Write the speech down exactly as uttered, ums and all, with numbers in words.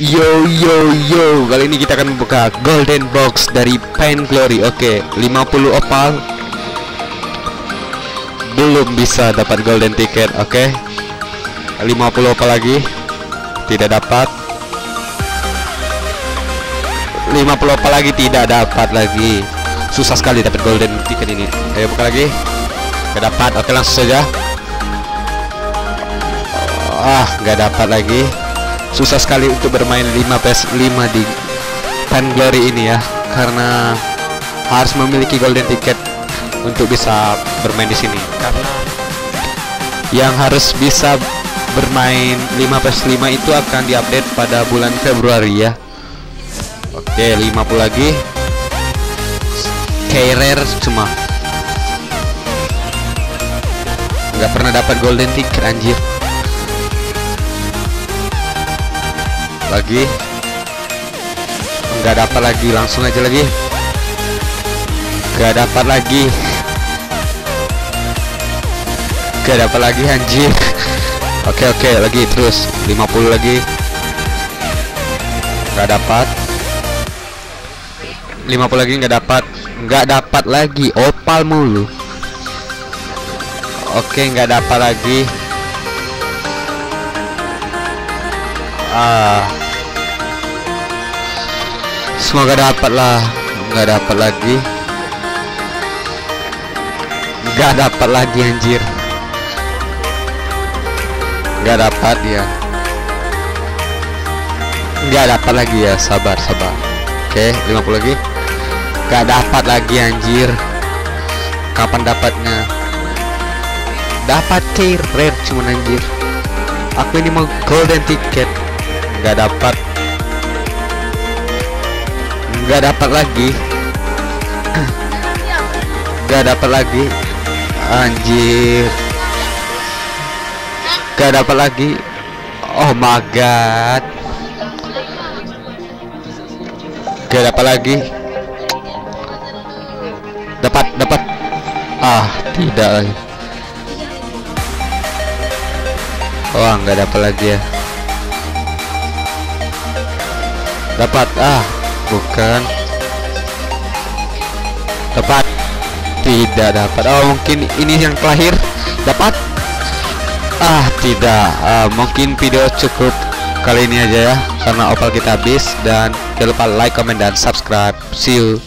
Yo yo yo, kali ini kita akan membuka golden box dari Vainglory. Oke, lima puluh opal. Belum bisa dapat golden ticket. Oke, lima puluh opal lagi. Tidak dapat. lima puluh opal lagi, tidak dapat lagi. Susah sekali dapat golden ticket ini. Ayo buka lagi. Gak dapat. Oke, langsung saja. Ah, gak dapat lagi. Susah sekali untuk bermain lima versus lima di Vainglory ini ya, karena harus memiliki golden ticket untuk bisa bermain di sini. Karena yang harus bisa bermain lima versus lima itu akan diupdate pada bulan Februari ya. Oke, lima puluh lagi. K-rare cuma nggak pernah dapat golden ticket anjir. Lagi nggak dapat lagi, langsung aja lagi. Nggak dapat lagi. Nggak dapat lagi anjir. Oke oke, lagi terus lima puluh lagi. Nggak dapat. lima puluh lagi, nggak dapat. Nggak dapat lagi, opal mulu. Oke, nggak dapat lagi. Ah, semoga dapat lah. Nggak dapat lagi. Nggak dapat lagi anjir. Nggak dapat ya. Nggak dapat lagi ya. Sabar sabar. Oke, lima puluh lagi. Nggak dapat lagi anjir. Kapan dapatnya? Dapat K-rare cuman anjir. Aku ini mau golden ticket. Nggak dapat. Nggak dapat lagi. Nggak dapat lagi anjir. Nggak dapat lagi. Oh my god. Nggak dapat lagi. Dapat dapat. Ah, tidak lagi. Wah, nggak dapat lagi ya. Dapat. Ah, bukan. Dapat. Tidak dapat. Oh, mungkin ini yang terakhir. Dapat. Ah, tidak. Ah, mungkin video cukup kali ini aja ya, karena opal kita habis. Dan jangan lupa like, comment, dan subscribe. See you.